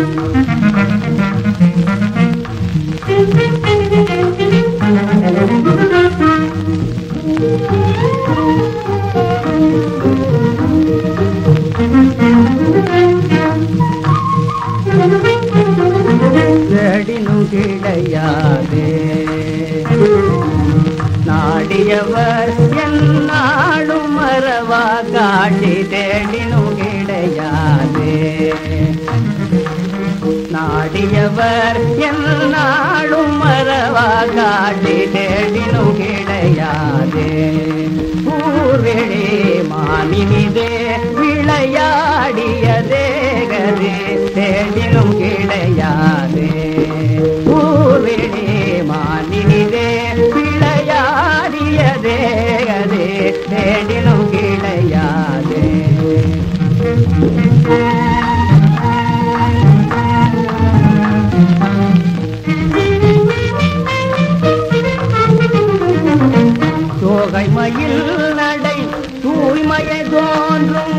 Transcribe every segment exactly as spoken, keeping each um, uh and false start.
தேடினும் கிடையாதே நாடியவர் என்னாலும் மறவா காட்டி தேடினும் கிடையாதே நாடியவர் என்னாலும் மறவா காட்டி தேடினும் கிடையாதே ஊர்வெளி மானினிதே விளையாடிய தேகதே தேடினும் கிடையாதே ஊர்வெளி மானினிதே விளையாடிய தேகதே தேடினும் கிடையாதே தோகை மயில் நடை தூய்மையை தோன்றும்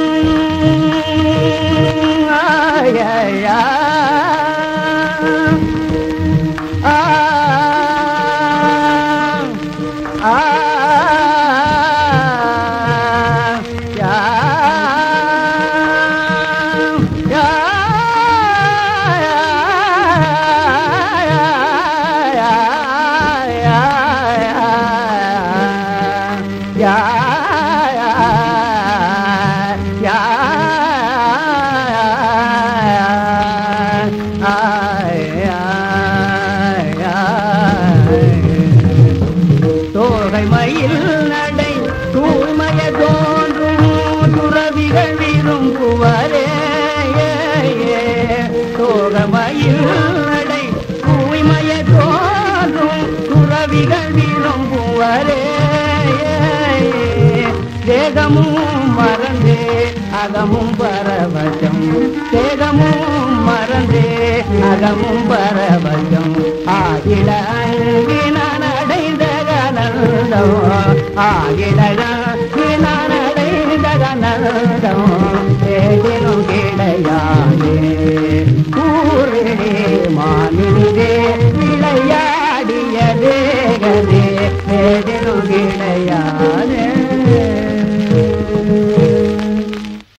ஆயா ஆ ஆ தோகை மயில் நடை தூய்மைய தோன்றும் துறவிகள் விரும்புவரே தோகை மயில் நடை தூய்மைய தோன்றும் துறவிகள் விரும்புவரே தேகமும் மறந்தே அகமும் பரவசம் தேகமும் மறந்தே அகமும் பரவசம் ஆகிட அன்பினான் அடைந்த கனந்தம் ஆகிட அன்பினான் அடைந்த கனந்தம் தேடினும் கிடையாதே ஊரிலே மானினிதே விளையாடிய தேகதே தேடினும் கிடையாதே